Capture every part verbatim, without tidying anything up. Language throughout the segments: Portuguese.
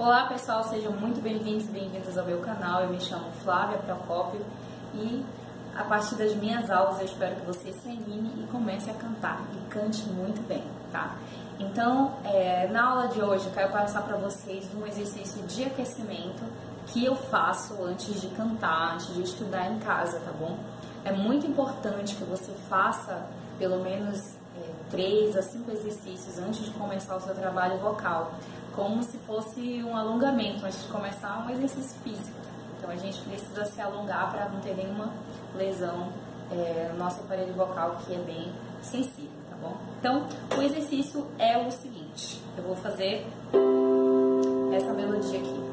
Olá pessoal, sejam muito bem-vindos e bem-vindas ao meu canal. Eu me chamo Flávia Procópio e a partir das minhas aulas eu espero que você se anime e comece a cantar e cante muito bem, tá? Então, é, na aula de hoje eu quero passar para vocês um exercício de aquecimento que eu faço antes de cantar, antes de estudar em casa, tá bom? É muito importante que você faça pelo menos é, três a cinco exercícios antes de começar o seu trabalho vocal, como se fosse um alongamento antes de começar um exercício físico. Então a gente precisa se alongar para não ter nenhuma lesão é, no nosso aparelho vocal, que é bem sensível, tá bom? Então o exercício é o seguinte: eu vou fazer essa melodia aqui,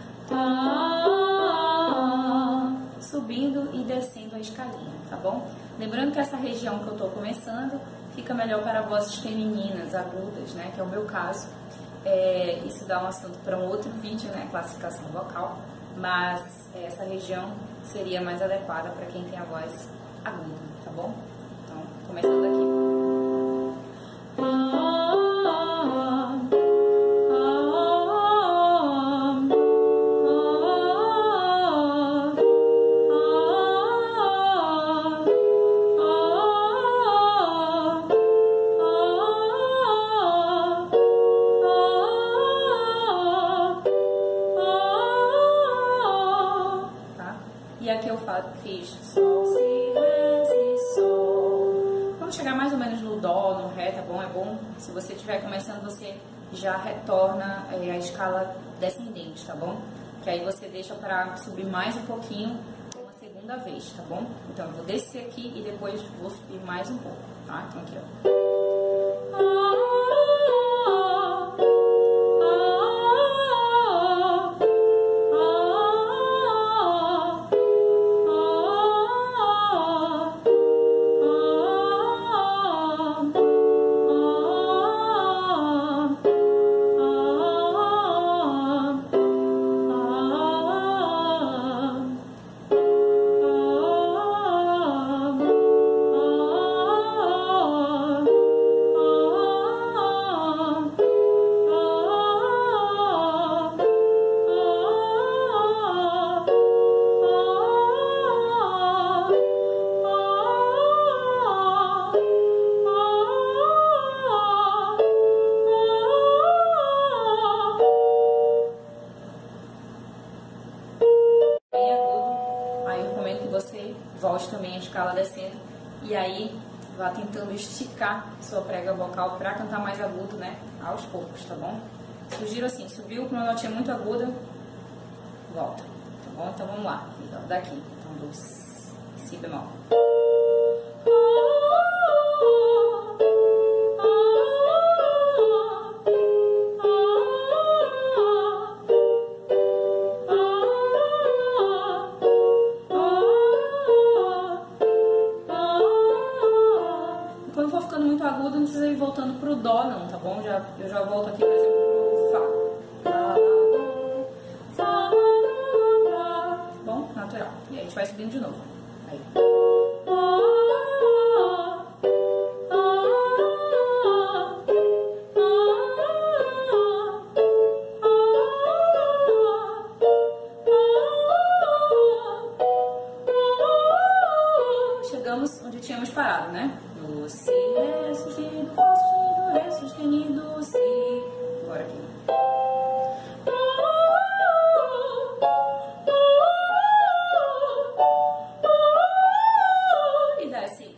ah, subindo e descendo a escalinha, tá bom? Lembrando que essa região que eu tô começando fica melhor para vozes femininas, agudas, né? Que é o meu caso. É, isso dá um assunto para um outro vídeo, né? Classificação vocal. Mas é, essa região seria mais adequada para quem tem a voz aguda, tá bom? Então, começando aqui. E aqui eu fiz sol, si, ré, si, sol. Vamos chegar mais ou menos no dó, no ré, tá bom? É bom, se você estiver começando, você já retorna é, a escala descendente, tá bom? Que aí você deixa para subir mais um pouquinho uma segunda vez, tá bom? Então eu vou descer aqui e depois vou subir mais um pouco, tá? Então aqui, ó. Você volte também a escala descendo e aí vá tentando esticar sua prega vocal para cantar mais agudo, né? Aos poucos, tá bom? Sugiro assim, subiu para uma notinha muito aguda, volta, tá bom? Então vamos lá, então, daqui, então do si bemol. Quando for ficando muito agudo, não precisa ir voltando pro dó não, tá bom? Já, eu já volto aqui, por exemplo, pro fá. Tá bom? Natural. E aí a gente vai subindo de novo. Aí. Chegamos onde tínhamos parado, né? Do si, ré, sustenido, fá sustenido, ré sustenido, si. Agora aqui. E desce.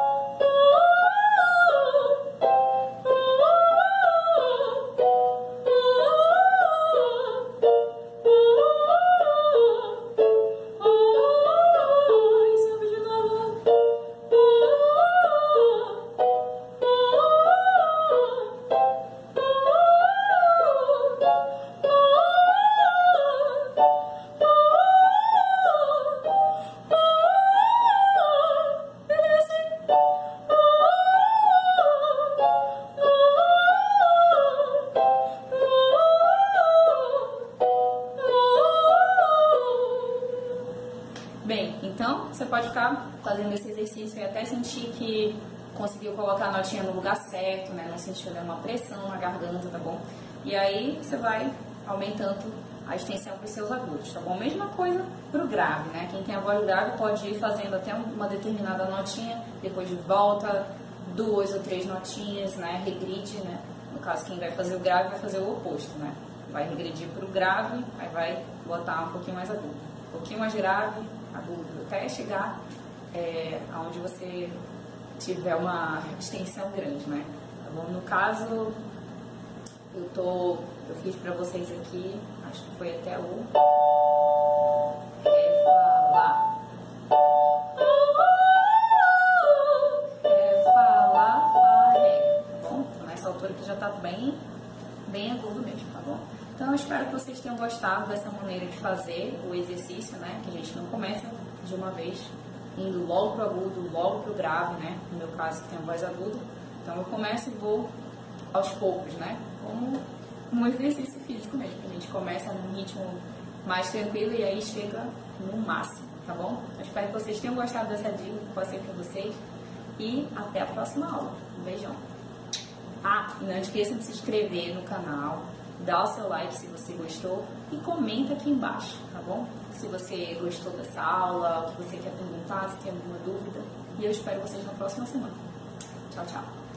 Bem, então você pode ficar fazendo esse exercício e até sentir que conseguiu colocar a notinha no lugar certo, né? Não sentiu nenhuma pressão na garganta, tá bom? E aí você vai aumentando a extensão para os seus agudos, tá bom? Mesma coisa para o grave, né? Quem tem a voz grave pode ir fazendo até uma determinada notinha, depois volta duas ou três notinhas, né? Regride, né? No caso, quem vai fazer o grave vai fazer o oposto, né? Vai regredir para o grave, aí vai botar um pouquinho mais agudo. Um pouquinho mais grave, agudo, até chegar é, aonde você tiver uma extensão grande, né? Tá bom? No caso, eu, tô, eu fiz para vocês aqui, acho que foi até o Ré, Fá, Lá. Ré, Fá, Lá, Fá, Ré. Tá bom? Então, nessa altura que já tá bem, bem agudo mesmo, tá bom? Então, eu espero que vocês tenham gostado dessa maneira de fazer o exercício, né? Que a gente não começa de uma vez indo logo pro agudo, logo pro grave, né? No meu caso, que tem a voz aguda. Então, eu começo e vou aos poucos, né? Como um exercício físico mesmo. A gente começa num ritmo mais tranquilo e aí chega no máximo, tá bom? Eu espero que vocês tenham gostado dessa dica que passei para vocês e até a próxima aula. Um beijão! Ah, e não esqueça de se inscrever no canal, dá o seu like se você gostou e comenta aqui embaixo, tá bom? Se você gostou dessa aula, o que você quer perguntar, se tem alguma dúvida. E eu espero vocês na próxima semana. Tchau, tchau!